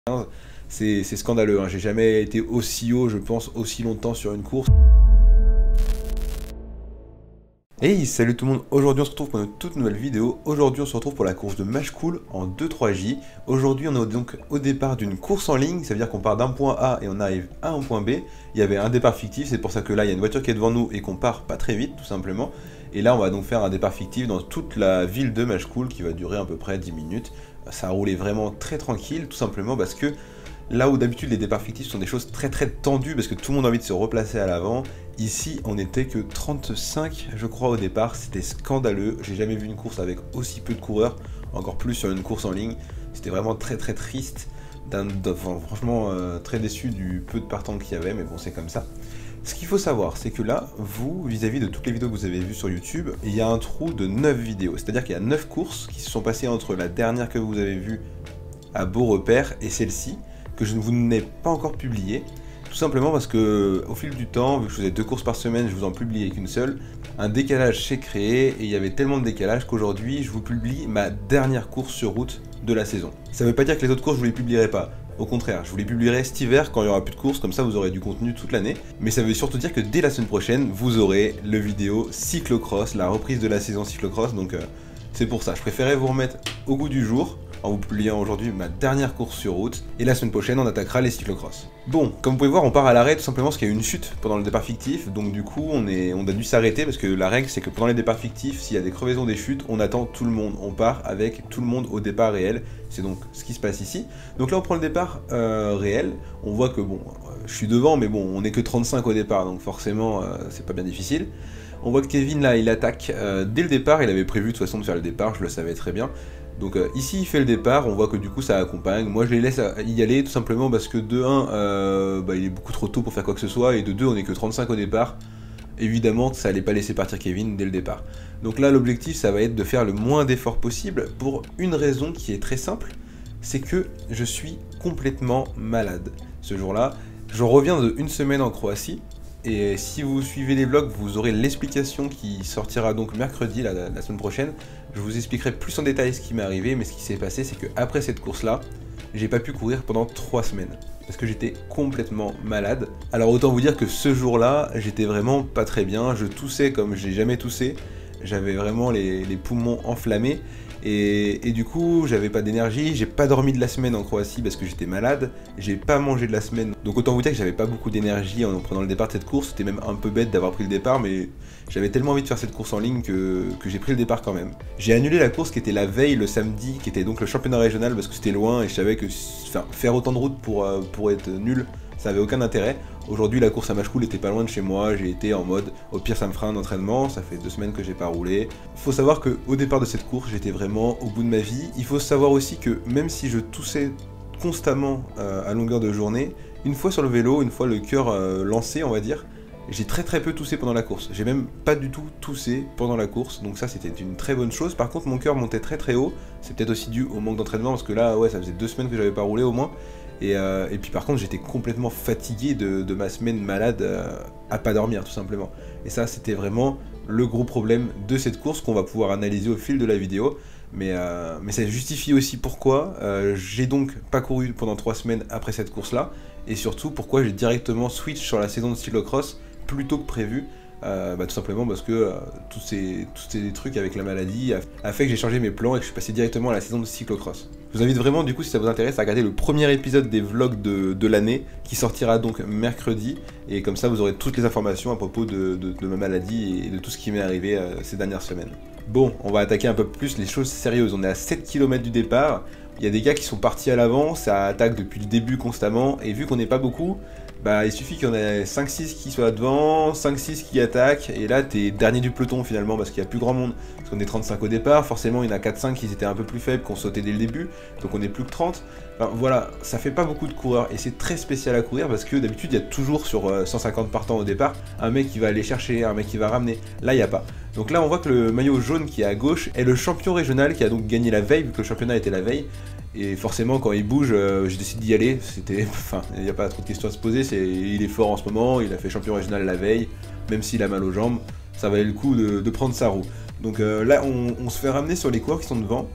C'est scandaleux, hein. J'ai jamais été aussi haut, je pense, aussi longtemps sur une course. Hey, salut tout le monde, aujourd'hui on se retrouve pour une toute nouvelle vidéo. Aujourd'hui on se retrouve pour la course de Machecoul en 2-3J. Aujourd'hui on est donc au départ d'une course en ligne, ça veut dire qu'on part d'un point A et on arrive à un point B. Il y avait un départ fictif, c'est pour ça que là il y a une voiture qui est devant nous et qu'on part pas très vite tout simplement. Et là on va donc faire un départ fictif dans toute la ville de Machecoul qui va durer à peu près 10 minutes. Ça a roulé vraiment très tranquille, tout simplement parce que là où d'habitude les départs fictifs sont des choses très tendues parce que tout le monde a envie de se replacer à l'avant, ici on n'était que 35 je crois au départ, c'était scandaleux, j'ai jamais vu une course avec aussi peu de coureurs, encore plus sur une course en ligne, c'était vraiment très triste, franchement très déçu du peu de partants qu'il y avait, mais bon c'est comme ça. Ce qu'il faut savoir, c'est que là, vous, vis-à-vis de toutes les vidéos que vous avez vues sur YouTube, il y a un trou de 9 vidéos, c'est-à-dire qu'il y a 9 courses qui se sont passées entre la dernière que vous avez vue à Beaurepaire et celle-ci, que je ne vous n'ai pas encore publié, tout simplement parce que au fil du temps, vu que je faisais 2 courses par semaine, je vous en publiais qu'une seule, un décalage s'est créé et il y avait tellement de décalage qu'aujourd'hui je vous publie ma dernière course sur route de la saison. Ça ne veut pas dire que les autres courses je vous les publierai pas, au contraire, je vous les publierai cet hiver quand il n'y aura plus de courses, comme ça vous aurez du contenu toute l'année, mais ça veut surtout dire que dès la semaine prochaine, vous aurez le vidéo cyclocross, la reprise de la saison cyclocross, donc c'est pour ça, je préférais vous remettre au goût du jour, en vous publiant aujourd'hui ma dernière course sur route, et la semaine prochaine on attaquera les cyclocross. Bon, comme vous pouvez voir on part à l'arrêt tout simplement parce qu'il y a eu une chute pendant le départ fictif, donc du coup on a dû s'arrêter parce que la règle c'est que pendant les départs fictifs, s'il y a des crevaisons, des chutes, on attend tout le monde, on part avec tout le monde au départ réel, c'est donc ce qui se passe ici. Donc là on prend le départ réel, on voit que bon, je suis devant mais bon, on n'est que 35 au départ, donc forcément c'est pas bien difficile. On voit que Kevin là il attaque dès le départ, il avait prévu de toute façon de faire le départ, je le savais très bien. Donc ici il fait le départ, on voit que du coup ça accompagne, moi je les laisse y aller tout simplement parce que de 1 il est beaucoup trop tôt pour faire quoi que ce soit, et de 2 on est que 35 au départ, évidemment ça allait pas laisser partir Kevin dès le départ. Donc là l'objectif ça va être de faire le moins d'efforts possible pour une raison qui est très simple, c'est que je suis complètement malade ce jour-là. Je reviens de 1 semaine en Croatie, et si vous suivez les vlogs, vous aurez l'explication qui sortira donc mercredi, la semaine prochaine. Je vous expliquerai plus en détail ce qui m'est arrivé, mais ce qui s'est passé, c'est qu'après cette course-là, j'ai pas pu courir pendant 3 semaines. Parce que j'étais complètement malade. Alors autant vous dire que ce jour-là, j'étais vraiment pas très bien. Je toussais comme j'ai jamais toussé. J'avais vraiment les poumons enflammés. Et du coup, j'avais pas d'énergie, j'ai pas dormi de la semaine en Croatie parce que j'étais malade, j'ai pas mangé de la semaine. Donc autant vous dire que j'avais pas beaucoup d'énergie en prenant le départ de cette course, c'était même un peu bête d'avoir pris le départ, mais j'avais tellement envie de faire cette course en ligne que j'ai pris le départ quand même. J'ai annulé la course qui était la veille, le samedi, qui était donc le championnat régional parce que c'était loin et je savais que faire autant de route pour être nul, ça avait aucun intérêt. Aujourd'hui la course à Machecoul était pas loin de chez moi, j'ai été en mode au pire ça me fera un entraînement, ça fait 2 semaines que j'ai pas roulé. Faut savoir qu'au départ de cette course j'étais vraiment au bout de ma vie. Il faut savoir aussi que même si je toussais constamment à longueur de journée, une fois sur le vélo, une fois le cœur lancé on va dire, j'ai très peu toussé pendant la course. J'ai même pas du tout toussé pendant la course, donc ça c'était une très bonne chose. Par contre mon cœur montait très haut, c'est peut-être aussi dû au manque d'entraînement parce que là ouais ça faisait 2 semaines que j'avais pas roulé au moins. Et puis par contre j'étais complètement fatigué de ma semaine malade à pas dormir tout simplement. Et ça c'était vraiment le gros problème de cette course qu'on va pouvoir analyser au fil de la vidéo. Mais ça justifie aussi pourquoi j'ai donc pas couru pendant 3 semaines après cette course là. Et surtout pourquoi j'ai directement switch sur la saison de cyclocross plus tôt que prévu. Tout simplement parce que tous ces trucs avec la maladie a fait que j'ai changé mes plans et que je suis passé directement à la saison de cyclocross. Je vous invite vraiment du coup si ça vous intéresse à regarder le premier épisode des vlogs de l'année qui sortira donc mercredi, et comme ça vous aurez toutes les informations à propos de ma maladie et de tout ce qui m'est arrivé ces dernières semaines. Bon, on va attaquer un peu plus les choses sérieuses, on est à 7 km du départ, il y a des gars qui sont partis à l'avant, ça attaque depuis le début constamment, et vu qu'on n'est pas beaucoup, bah il suffit qu'il y en ait 5-6 qui soient devant, 5-6 qui attaquent, et là t'es dernier du peloton finalement parce qu'il n'y a plus grand monde. Parce qu'on est 35 au départ, forcément il y en a 4-5 qui étaient un peu plus faibles, qui ont sauté dès le début, donc on est plus que 30. Enfin voilà, ça fait pas beaucoup de coureurs, et c'est très spécial à courir parce que d'habitude il y a toujours sur 150 partants au départ, un mec qui va aller chercher, un mec qui va ramener. Là il n'y a pas. Donc là on voit que le maillot jaune qui est à gauche est le champion régional qui a donc gagné la veille, vu que le championnat était la veille. Et forcément quand il bouge, j'ai décidé d'y aller, c'était, enfin, il n'y a pas trop de questions à se poser, il est fort en ce moment, il a fait champion régional la veille, même s'il a mal aux jambes, ça valait le coup de prendre sa roue. Donc là on se fait ramener sur les coureurs qui sont devant,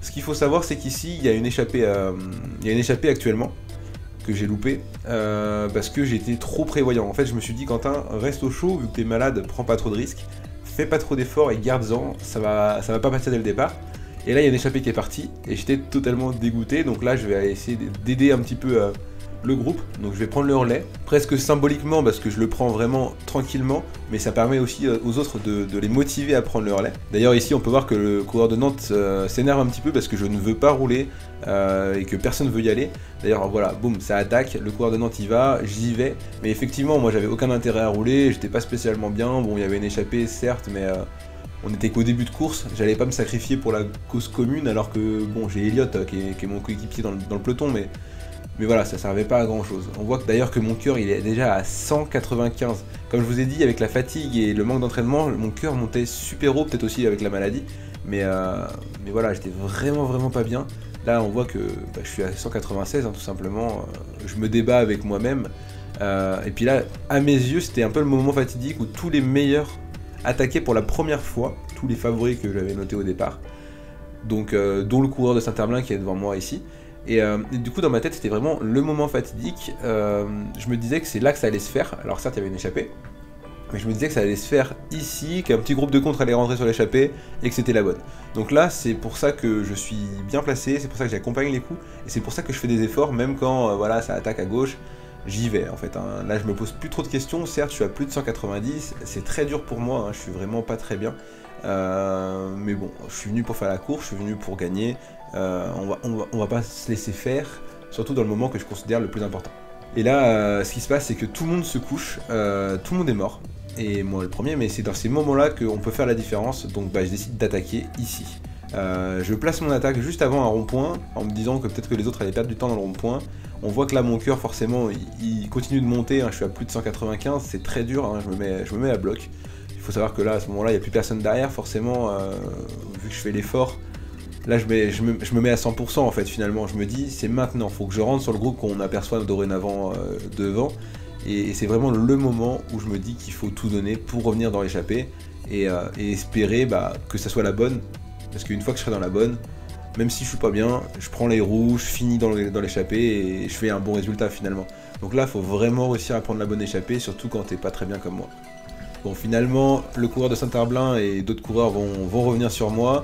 Ce qu'il faut savoir, c'est qu'ici, il y a une échappée actuellement, que j'ai loupé, parce que j'étais trop prévoyant. En fait, je me suis dit, Quentin, reste au chaud, vu que t'es malade, prends pas trop de risques, fais pas trop d'efforts et garde-en, ça va pas passer dès le départ. Et là, il y a une échappée qui est partie, et j'étais totalement dégoûté, donc là, je vais essayer d'aider un petit peu le groupe, donc je vais prendre le relais, presque symboliquement, parce que je le prends vraiment tranquillement, mais ça permet aussi aux autres de les motiver à prendre le relais. D'ailleurs, ici, on peut voir que le coureur de Nantes s'énerve un petit peu, parce que je ne veux pas rouler, et que personne ne veut y aller. D'ailleurs, voilà, boum, ça attaque, le coureur de Nantes y va, j'y vais, mais effectivement, moi, j'avais aucun intérêt à rouler, j'étais pas spécialement bien, bon, il y avait une échappée, certes, mais... on était qu'au début de course, j'allais pas me sacrifier pour la cause commune, alors que bon, j'ai Elliot qui est mon coéquipier dans le peloton, mais voilà, ça servait pas à grand chose. On voit que d'ailleurs que mon cœur il est déjà à 195. Comme je vous ai dit, avec la fatigue et le manque d'entraînement, mon cœur montait super haut, peut-être aussi avec la maladie, mais voilà, j'étais vraiment pas bien. Là, on voit que je suis à 196, hein, tout simplement, je me débat avec moi-même, et puis là, à mes yeux, c'était un peu le moment fatidique où tous les meilleurs attaqué pour la première fois, tous les favoris que j'avais notés au départ, donc dont le coureur de Saint-Herblain qui est devant moi ici, et du coup dans ma tête c'était vraiment le moment fatidique. Je me disais que c'est là que ça allait se faire, alors certes il y avait une échappée, mais je me disais que ça allait se faire ici, qu'un petit groupe de contre allait rentrer sur l'échappée, et que c'était la bonne. Donc là c'est pour ça que je suis bien placé, c'est pour ça que j'accompagne les coups, et c'est pour ça que je fais des efforts, même quand voilà, ça attaque à gauche, j'y vais en fait, hein. Là je me pose plus trop de questions, certes je suis à plus de 190, c'est très dur pour moi, hein. Je suis vraiment pas très bien, mais bon, je suis venu pour faire la course, je suis venu pour gagner, on va pas se laisser faire, surtout dans le moment que je considère le plus important. Et là ce qui se passe c'est que tout le monde se couche, tout le monde est mort, et moi le premier, mais c'est dans ces moments là qu'on peut faire la différence, donc je décide d'attaquer ici. Je place mon attaque juste avant un rond-point, en me disant que peut-être que les autres allaient perdre du temps dans le rond-point. On voit que là mon cœur forcément il continue de monter, hein, je suis à plus de 195, c'est très dur, hein, je me mets à bloc. Il faut savoir que là à ce moment-là il n'y a plus personne derrière forcément, vu que je fais l'effort. Là je me mets à 100% en fait finalement, je me dis c'est maintenant, faut que je rentre sur le groupe qu'on aperçoit dorénavant devant. Et c'est vraiment le moment où je me dis qu'il faut tout donner pour revenir dans l'échappée et espérer que ça soit la bonne. Parce qu'une fois que je serai dans la bonne, même si je suis pas bien, je prends les roues, je finis dans l'échappée et je fais un bon résultat finalement. Donc là, il faut vraiment réussir à prendre la bonne échappée, surtout quand t'es pas très bien comme moi. Bon, finalement, le coureur de Saint-Herblain et d'autres coureurs vont revenir sur moi,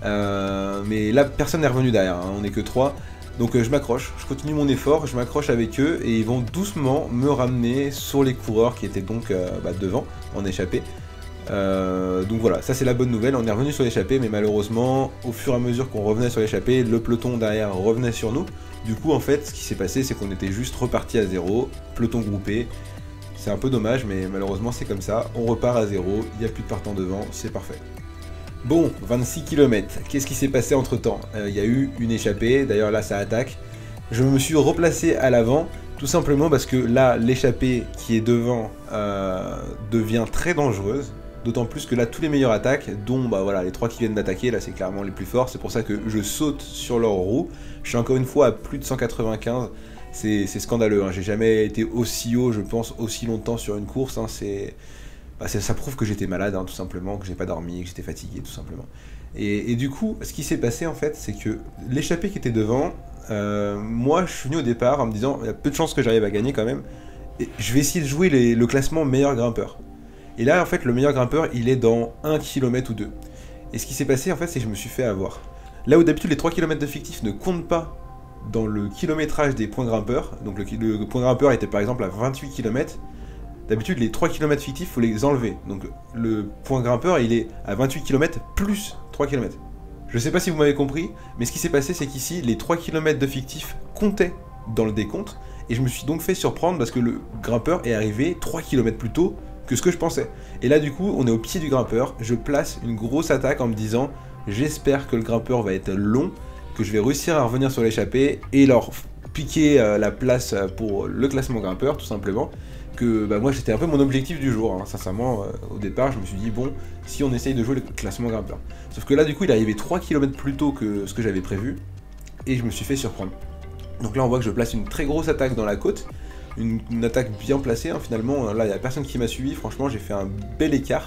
mais là, personne n'est revenu derrière, hein, on n'est que 3. Donc je m'accroche, je continue mon effort, je m'accroche avec eux et ils vont doucement me ramener sur les coureurs qui étaient donc devant, en échappée. Donc voilà, ça c'est la bonne nouvelle, on est revenu sur l'échappée, mais malheureusement, au fur et à mesure qu'on revenait sur l'échappée, le peloton derrière revenait sur nous. Du coup, en fait, ce qui s'est passé, c'est qu'on était juste reparti à zéro, peloton groupé. C'est un peu dommage, mais malheureusement c'est comme ça, on repart à zéro, il n'y a plus de partant devant, c'est parfait. Bon, 26 km, qu'est-ce qui s'est passé entre temps? Il y a eu une échappée, d'ailleurs là ça attaque. Je me suis replacé à l'avant, tout simplement parce que là, l'échappée qui est devant devient très dangereuse. D'autant plus que là, tous les meilleurs attaquent, dont voilà, les 3 qui viennent d'attaquer, là c'est clairement les plus forts. C'est pour ça que je saute sur leur roue. Je suis encore une fois à plus de 195. C'est scandaleux, hein. J'ai jamais été aussi haut, je pense, aussi longtemps sur une course, hein. Ça prouve que j'étais malade, hein, tout simplement, que j'ai pas dormi, que j'étais fatigué, tout simplement. Et du coup, ce qui s'est passé en fait, c'est que l'échappée qui était devant, moi je suis venu au départ en me disant, il y a peu de chances que j'arrive à gagner quand même, et je vais essayer de jouer le classement meilleur grimpeur. Et là en fait le meilleur grimpeur il est dans 1 km ou 2. Et ce qui s'est passé en fait c'est que je me suis fait avoir. Là où d'habitude les 3 km de fictif ne comptent pas dans le kilométrage des points grimpeurs, donc le point grimpeur était par exemple à 28 km, d'habitude les 3 km fictifs il faut les enlever. Donc le point grimpeur il est à 28 km plus 3 km. Je sais pas si vous m'avez compris, mais ce qui s'est passé c'est qu'ici les 3 km de fictif comptaient dans le décompte, et je me suis donc fait surprendre parce que le grimpeur est arrivé 3 km plus tôt que ce que je pensais. Et là du coup on est au pied du grimpeur, je place une grosse attaque en me disant j'espère que le grimpeur va être long, que je vais réussir à revenir sur l'échappée et leur piquer la place pour le classement grimpeur tout simplement. Que moi c'était un peu mon objectif du jour, hein. Sincèrement au départ je me suis dit bon, si on essaye de jouer le classement grimpeur. Sauf que là du coup il est arrivé 3 km plus tôt que ce que j'avais prévu et je me suis fait surprendre. Donc là on voit que je place une très grosse attaque dans la côte, une attaque bien placée, hein, finalement là il n'y a personne qui m'a suivi, franchement j'ai fait un bel écart.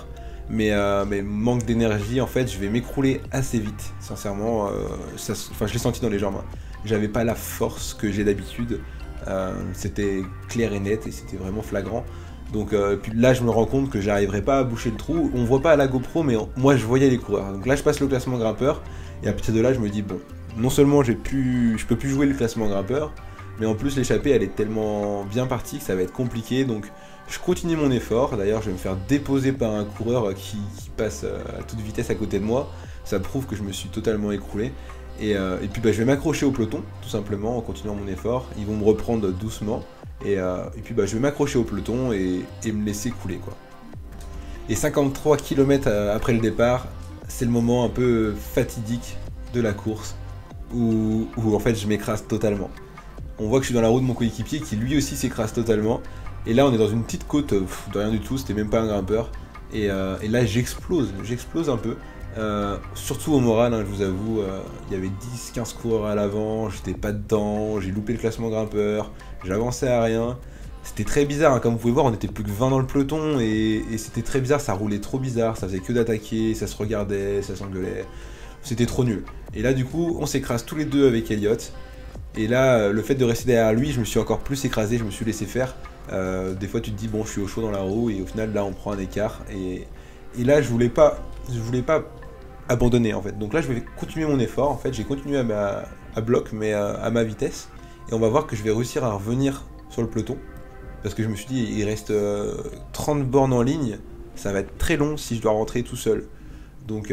mais manque d'énergie, en fait, je vais m'écrouler assez vite. Sincèrement, enfin, je l'ai senti dans les jambes. Hein. J'avais pas la force que j'ai d'habitude. C'était clair et net et c'était vraiment flagrant. Donc puis là, je me rends compte que j'arriverai pas à boucher le trou. On voit pas à la GoPro, mais moi, je voyais les coureurs. Donc là, je passe le classement grimpeur et à partir de là, je me dis bon, non seulement je peux plus jouer le classement grimpeur, mais en plus l'échappée, elle est tellement bien partie que ça va être compliqué. Donc je continue mon effort. D'ailleurs, je vais me faire déposer par un coureur qui passe à toute vitesse à côté de moi. Ça prouve que je me suis totalement écroulé. Et puis je vais m'accrocher au peloton, tout simplement, en continuant mon effort. Ils vont me reprendre doucement. Et puis je vais m'accrocher au peloton et me laisser couler, quoi. Et 53 km après le départ, c'est le moment un peu fatidique de la course, où en fait je m'écrase totalement. On voit que je suis dans la roue de mon coéquipier qui lui aussi s'écrase totalement. Et là on est dans une petite côte de rien du tout, c'était même pas un grimpeur. Et là j'explose un peu. Surtout au moral, hein, je vous avoue, il y avait 10-15 coureurs à l'avant, j'étais pas dedans, j'ai loupé le classement grimpeur, j'avançais à rien. C'était très bizarre, hein, comme vous pouvez voir, on était plus que 20 dans le peloton et c'était très bizarre, ça roulait trop bizarre, ça faisait que d'attaquer, ça se regardait, ça s'engueulait, c'était trop nul. Et là du coup, on s'écrase tous les deux avec Elliot. Et là, le fait de rester derrière lui, je me suis encore plus écrasé, je me suis laissé faire. Des fois tu te dis bon, je suis au chaud dans la roue et au final là on prend un écart et là je voulais pas abandonner en fait. Donc là je vais continuer mon effort, en fait j'ai continué à bloc mais à ma vitesse et on va voir que je vais réussir à revenir sur le peloton parce que je me suis dit il reste 30 bornes en ligne, ça va être très long si je dois rentrer tout seul. Donc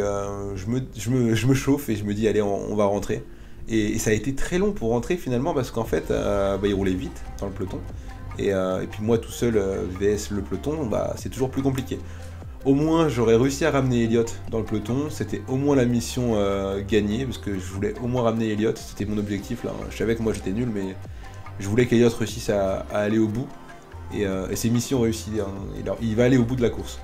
je me chauffe et je me dis allez on va rentrer et ça a été très long pour rentrer finalement parce qu'en fait il roulait vite dans le peloton et puis moi tout seul vs le peloton c'est toujours plus compliqué. Au moins j'aurais réussi à ramener Elliot dans le peloton, c'était au moins la mission gagnée, parce que je voulais au moins ramener Elliot, c'était mon objectif là, je savais que moi j'étais nul mais je voulais qu'Elliot réussisse à aller au bout, et c'est mission réussie, hein, il va aller au bout de la course.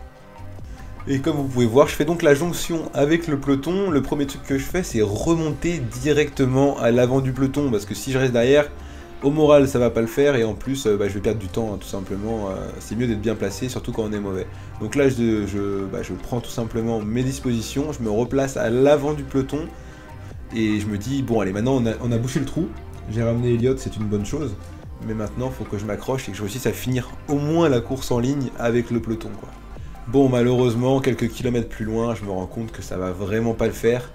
Et comme vous pouvez voir, je fais donc la jonction avec le peloton, le premier truc que je fais c'est remonter directement à l'avant du peloton, parce que si je reste derrière, au moral ça va pas le faire et en plus je vais perdre du temps hein, tout simplement, c'est mieux d'être bien placé surtout quand on est mauvais. Donc là je prends tout simplement mes dispositions, je me replace à l'avant du peloton et je me dis bon allez maintenant on a bouché le trou, j'ai ramené Elliot, c'est une bonne chose, mais maintenant il faut que je m'accroche et que je réussisse à finir au moins la course en ligne avec le peloton quoi. Bon malheureusement quelques kilomètres plus loin je me rends compte que ça va vraiment pas le faire.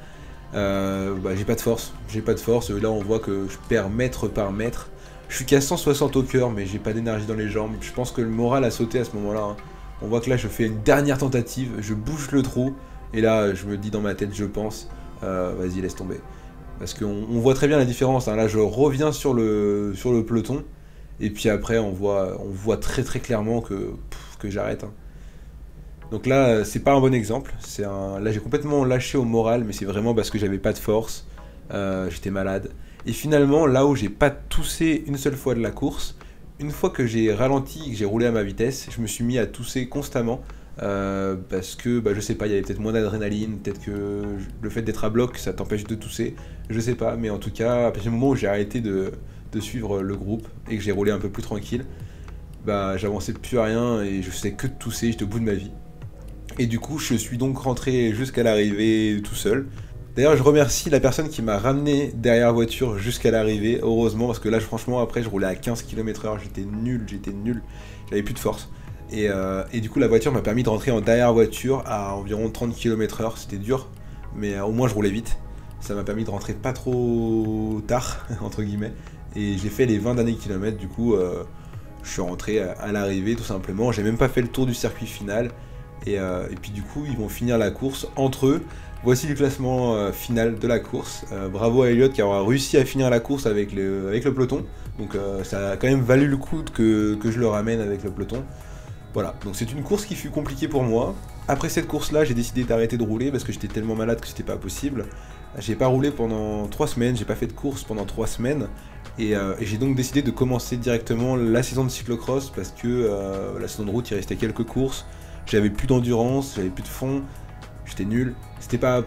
J'ai pas de force, là on voit que je perds mètre par mètre. Je suis qu'à 160 au cœur mais j'ai pas d'énergie dans les jambes, je pense que le moral a sauté à ce moment là hein. On voit que là je fais une dernière tentative, je bouge le trou et là je me dis dans ma tête je pense vas-y laisse tomber. Parce qu'on voit très bien la différence hein. Là je reviens sur le peloton et puis après on voit très très clairement que j'arrête hein. Donc là, c'est pas un bon exemple. Là, j'ai complètement lâché au moral, mais c'est vraiment parce que j'avais pas de force. J'étais malade. Et finalement, là où j'ai pas toussé une seule fois de la course, une fois que j'ai ralenti, que j'ai roulé à ma vitesse, je me suis mis à tousser constamment. Parce que, je sais pas, il y avait peut-être moins d'adrénaline, peut-être que le fait d'être à bloc, ça t'empêche de tousser. Je sais pas, mais en tout cas, à partir du moment où j'ai arrêté de suivre le groupe et que j'ai roulé un peu plus tranquille, j'avançais plus à rien et je faisais que de tousser, j'étais au bout de ma vie. Et du coup, je suis donc rentré jusqu'à l'arrivée tout seul. D'ailleurs, je remercie la personne qui m'a ramené derrière la voiture jusqu'à l'arrivée, heureusement, parce que là, franchement, après, je roulais à 15 km/h, j'étais nul, j'avais plus de force. Et du coup, la voiture m'a permis de rentrer en derrière voiture à environ 30 km/h, c'était dur, mais au moins je roulais vite. Ça m'a permis de rentrer pas trop tard, entre guillemets, et j'ai fait les 20 derniers kilomètres, du coup, je suis rentré à l'arrivée tout simplement, j'ai même pas fait le tour du circuit final. Et puis du coup ils vont finir la course entre eux. Voici le classement final de la course. Bravo à Elliot qui aura réussi à finir la course avec le peloton. Donc ça a quand même valu le coup que je le ramène avec le peloton. Voilà, donc c'est une course qui fut compliquée pour moi. Après cette course là j'ai décidé d'arrêter de rouler parce que j'étais tellement malade que c'était pas possible. J'ai pas roulé pendant 3 semaines, j'ai pas fait de course pendant 3 semaines. Et j'ai donc décidé de commencer directement la saison de cyclocross parce que la saison de route il restait quelques courses. J'avais plus d'endurance, j'avais plus de fond, j'étais nul. C'était pas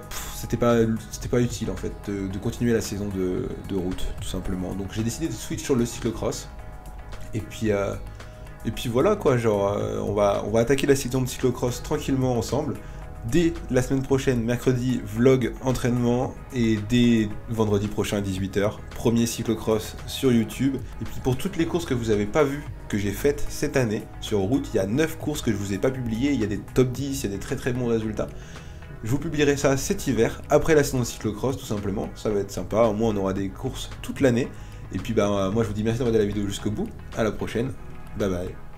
utile en fait de continuer la saison de route tout simplement. Donc j'ai décidé de switch sur le cyclocross. Et puis voilà quoi, genre on va attaquer la saison de cyclocross tranquillement ensemble. Dès la semaine prochaine, mercredi, vlog entraînement, et dès vendredi prochain à 18 h, premier cyclocross sur YouTube. Et puis pour toutes les courses que vous n'avez pas vues, que j'ai faites cette année, sur route, il y a 9 courses que je vous ai pas publiées, il y a des top 10, il y a des très très bons résultats. Je vous publierai ça cet hiver, après la saison de cyclocross tout simplement, ça va être sympa, au moins on aura des courses toute l'année. Et puis moi je vous dis merci d'avoir regardé la vidéo jusqu'au bout, à la prochaine, bye bye.